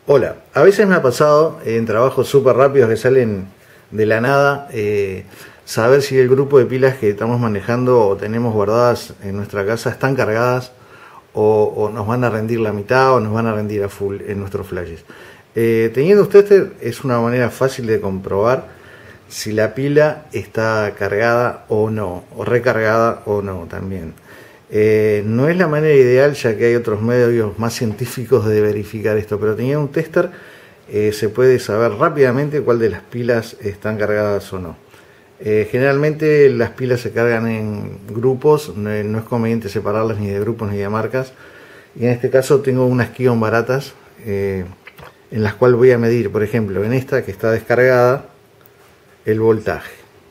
Hola, a veces me ha pasado en trabajos súper rápidos que salen de la nada, saber si el grupo de pilas que estamos manejando o tenemos guardadas en nuestra casa están cargadas o nos van a rendir la mitad o nos van a rendir a full en nuestros flashes. Teniendo un tester es una manera fácil de comprobar si la pila está cargada o no, o recargada o no también. No es la manera ideal, ya que hay otros medios más científicos de verificar esto, pero teniendo un tester se puede saber rápidamente cuál de las pilas están cargadas o no. Generalmente las pilas se cargan en grupos, no es conveniente separarlas ni de grupos ni de marcas, y en este caso tengo unas Kion baratas en las cuales voy a medir, por ejemplo, en esta que está descargada, el voltaje.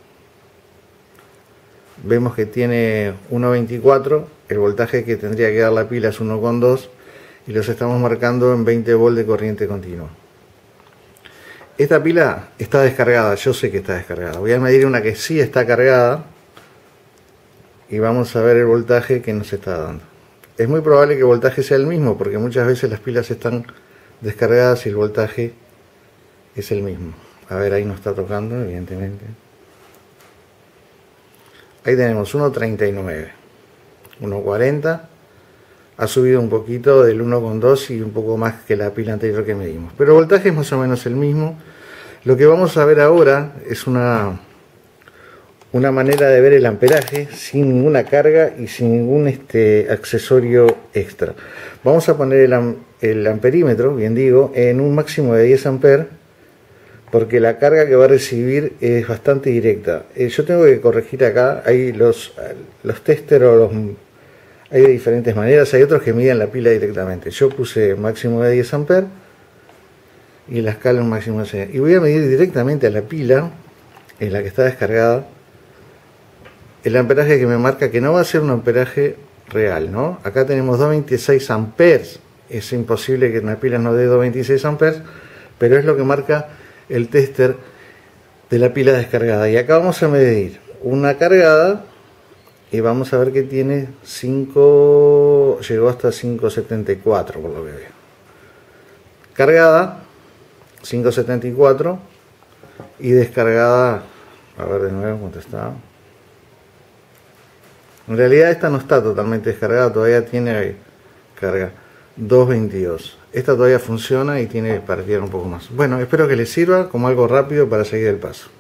Vemos que tiene 1.24, el voltaje que tendría que dar la pila es 1.2 y los estamos marcando en 20 volts de corriente continua. Esta pila está descargada, yo sé que está descargada. Voy a medir una que sí está cargada y vamos a ver el voltaje que nos está dando. Es muy probable que el voltaje sea el mismo, porque muchas veces las pilas están descargadas y el voltaje es el mismo. A ver, ahí nos está tocando, evidentemente. Ahí tenemos 1.39, 1.40, ha subido un poquito del 1.2 y un poco más que la pila anterior que medimos, pero el voltaje es más o menos el mismo. Lo que vamos a ver ahora es una manera de ver el amperaje sin ninguna carga y sin ningún accesorio extra. Vamos a poner el amperímetro, bien digo, en un máximo de 10 amperes, porque la carga que va a recibir es bastante directa. Yo tengo que corregir acá, hay los testers, hay de diferentes maneras, hay otros que miden la pila directamente. Yo puse máximo de 10 amperes y la escala un máximo de 6. Y voy a medir directamente a la pila, en la que está descargada, el amperaje que me marca, que no va a ser un amperaje real, ¿no? Acá tenemos 226 amperes, es imposible que una pila nos dé 226 amperes, pero es lo que marca el tester de la pila descargada. Y acá vamos a medir una cargada y vamos a ver que tiene 5, llegó hasta 5.74 por lo que veo. Cargada 5.74 y descargada, a ver de nuevo cuánto está. En realidad esta no está totalmente descargada, todavía tiene carga 2.22. Esta todavía funciona y tiene para tirar un poco más. Bueno, espero que les sirva como algo rápido para seguir el paso.